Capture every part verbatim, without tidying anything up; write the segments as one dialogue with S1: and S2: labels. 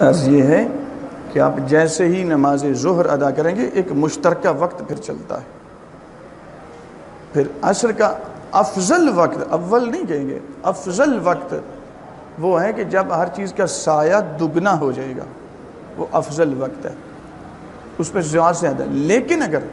S1: عرض یہ ہے کہ آپ جیسے ہی نماز ظہر ادا کریں گے ایک مشترکہ وقت پھر چلتا ہے. پھر عصر کا افضل وقت، اول نہیں کہیں گے، افضل وقت وہ ہے کہ جب ہر چیز کا سایہ دگنا ہو جائے گا، وہ افضل وقت ہے، اس پہ زیادہ سے زیادہ. لیکن اگر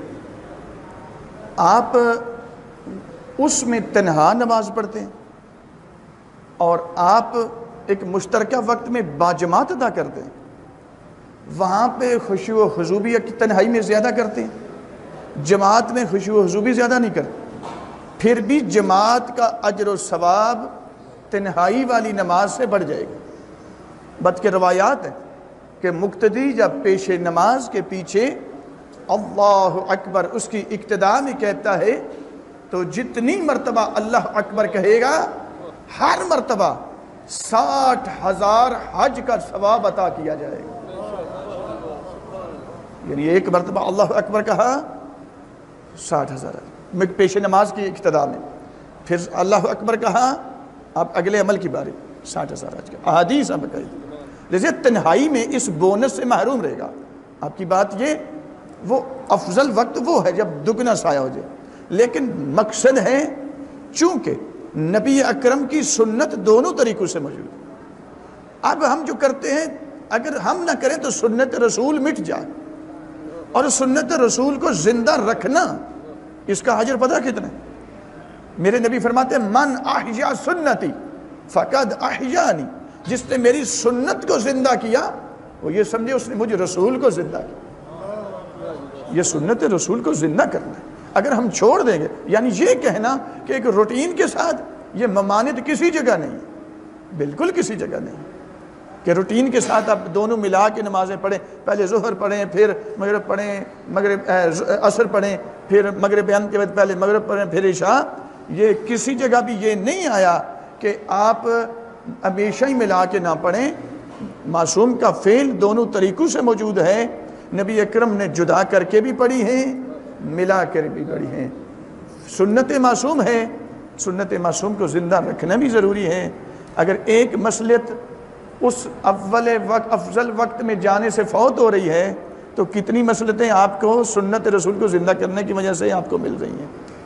S1: آپ اس میں تنہا نماز پڑھتے ہیں اور آپ ایک مشترکہ وقت میں باجماعت ادا کرتے ہیں، وہاں پہ خشوع و خضوع بھی تنہائی میں زیادہ کرتے ہیں، جماعت میں خشوع و خضوع بھی زیادہ نہیں کرتے، پھر بھی جماعت کا اجر و ثواب تنہائی والی نماز سے بڑھ جائے گا. بلکہ روایات ہیں کہ مقتدی جب پیش نماز کے پیچھے اللہ اکبر اس کی ابتدا میں کہتا ہے تو جتنی مرتبہ اللہ اکبر کہے گا ہر مرتبہ ساٹھ ہزار حج کا ثواب عطا کیا جائے گا. یعنی ایک مرتبہ اللہ اکبر کہا ساٹھ ہزار میں پیش نماز کی ابتدا میں، پھر اللہ اکبر کہا اب اگلے عمل کی باری ساٹھ ہزار حج کا. احادیث اب کہی جیسے تنہائی میں اس بونس سے محروم رہے گا. آپ کی بات یہ وہ افضل وقت وہ ہے جب دگنا سایہ ہو جائے. لیکن مقصد ہے چونکہ نبی اکرم کی سنت دونوں طریقوں سے موجود ہے. اب ہم جو کرتے ہیں اگر ہم نہ کریں تو سنت رسول مٹ جائے، اور سنت رسول کو زندہ رکھنا اس کا اجر پتہ کتنا ہے؟ میرے نبی فرماتے ہیں من احیا سنتی فقد احیانی، جس نے میری سنت کو زندہ کیا وہ یہ سمجھے اس نے مجھے رسول کو زندہ کیا. یہ سنت رسول کو زندہ کرنا ہے. اگر ہم چھوڑ دیں گے یعنی یہ کہنا کہ ایک روٹین کے ساتھ، یہ ممانعت کسی جگہ نہیں، بالکل کسی جگہ نہیں کہ روٹین کے ساتھ آپ دونوں ملا کے نمازیں پڑھیں، پہلے ظہر پڑھیں پھر مغرب پڑھیں، مغرب عصر پڑھیں پھر مغرب بیان کے بعد پہلے مغرب پڑھیں پھر عشاء. یہ کسی جگہ بھی یہ نہیں آیا کہ آپ ہمیشہ ہی ملا کے نہ پڑھیں. معصوم کا فعل دونوں طریقوں سے موجود ہے. نبی اکرم نے جدا کر کے بھی پڑھی ہیں، ملا کر بھی پڑھی ہیں. سنت معصوم ہے، سنت معصوم کو زندہ رکھنا بھی ضروری ہے. اگر ایک مصلحت اس اول وقت افضل وقت میں جانے سے فوت ہو رہی ہے تو کتنی مصلحتیں آپ کو سنت رسول کو زندہ کرنے کی وجہ سے آپ کو مل رہی ہیں.